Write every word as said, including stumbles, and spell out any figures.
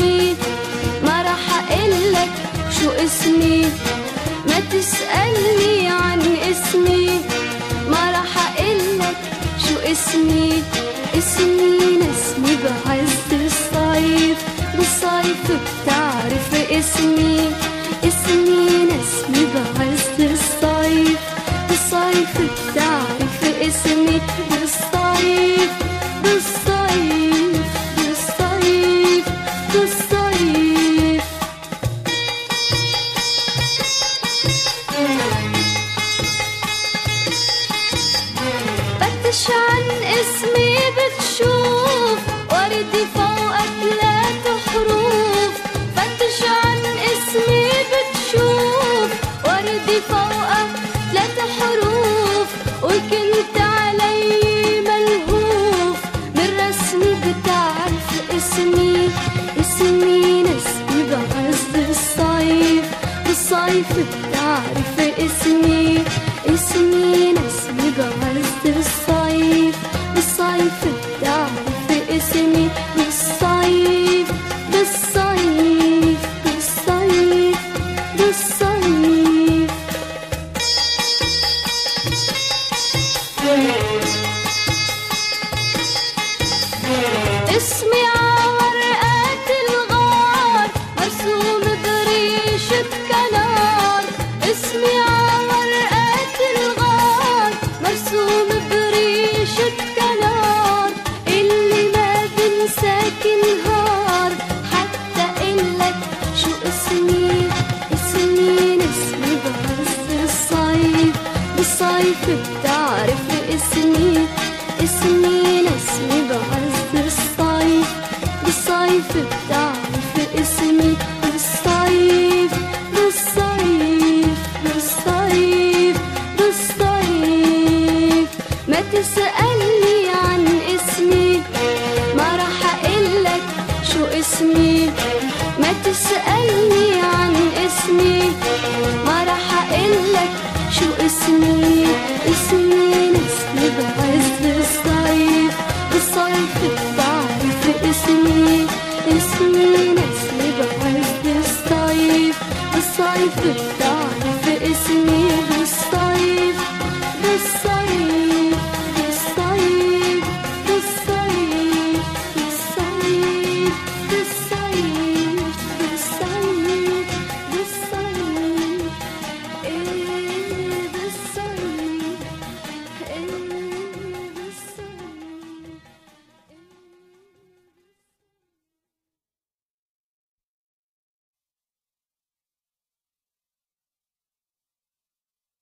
اسمي، ما راح اقلك شو اسمي، ما تسألني عن اسمي، ما راح اقلك شو اسمي. اسمي نسمي بعز الصيف، بالصيف بتعرف اسمي. اسمي نسمي بعز الصيف، بالصيف بتعرف اسمي. بالصيف بالصيف بالصيف بالصيف. فتش عن اسمي بتشوف، وردي فوقك ثلاث حروف. فتش عن اسمي بتشوف، وردي فوقك ثلاث حروف. وكنت علي ملهوف، من رسمي بتعرف اسمي. اسمي نسمي بعز الصيف، بالصيف بتعرف اسمي. اسمي نسمي بعز الصيف، بالصيف بتعرف اسمي. بالصيف بالصيف بالصيف بالصيف. اسمي عورقات الغار، مرسوم بريشة كنار. اسمي عورقات الغار، مرسوم بريشة كنار. اللي ما بنساك نهار، حتى قلك شو اسمي. اسمي نسمي بعز الصيف، بالصيف بتعرف اسمي. اسمي نسمي بعز الصيف، بالصيف بتعرف اسمي. بالصيف بالصيف بالصيف بالصيف. ما تسألني عن اسمي، ما راح اقلك شو اسمي. ما تسألني عن اسمي، ما راح اقلك شو اسمي. اسمي نسمي بعز الصيف، بالصيف بتعرف اسمي. اسمي نسمي بعز الصيف، بالصيف